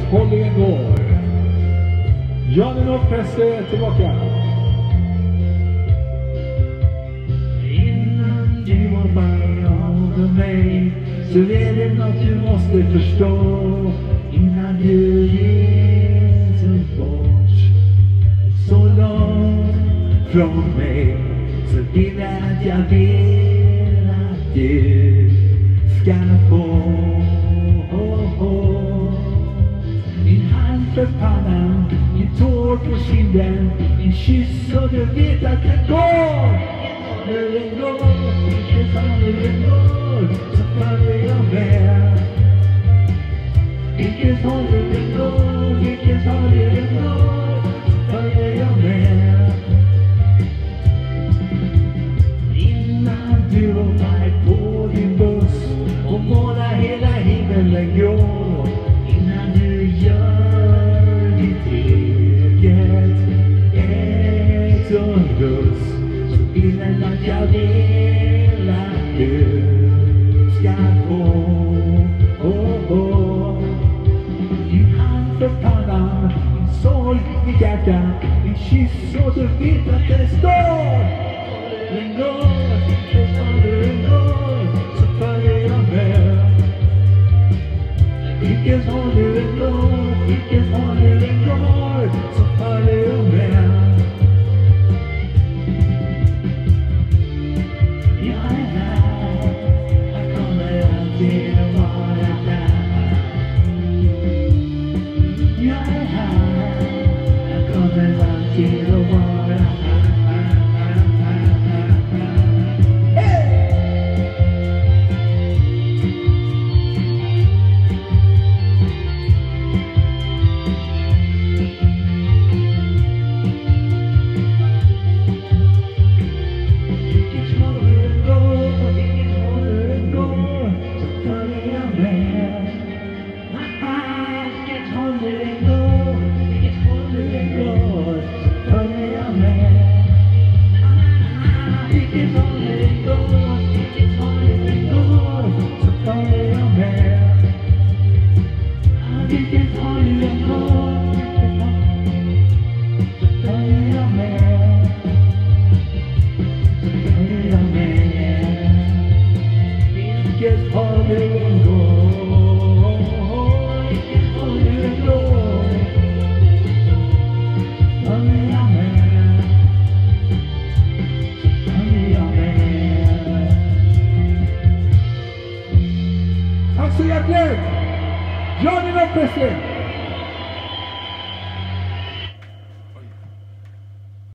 hållningen går. Janne Presley är tillbaka. Innan du hoppar av mig så är det något du måste förstå. Innan du ger bort så långt från mig så vill jag att jag vill att du ska få min hand för pannan, min tår på kinden, min kyss och du vet att det går. När det går, vilket fall det går, så följer jag med. Vilket håll det går, vilket håll det går, så följer jag med. Innan du hoppar på din buss och målar hela himlen grå, innan du gör ditt eget exodus, så vill jag vill att du ska få din hand för pannan, din sorg i hjärtat, din kyss och du vet att det står. Den går, den går, så följer jag med. Vilket håll du än går, vilket håll du än går, så följer jag med. Jag är här, jag kommer alltid att vara där. Jag är här, jag kommer alltid att vara här. Tack så hjärtligt! Janne Presley!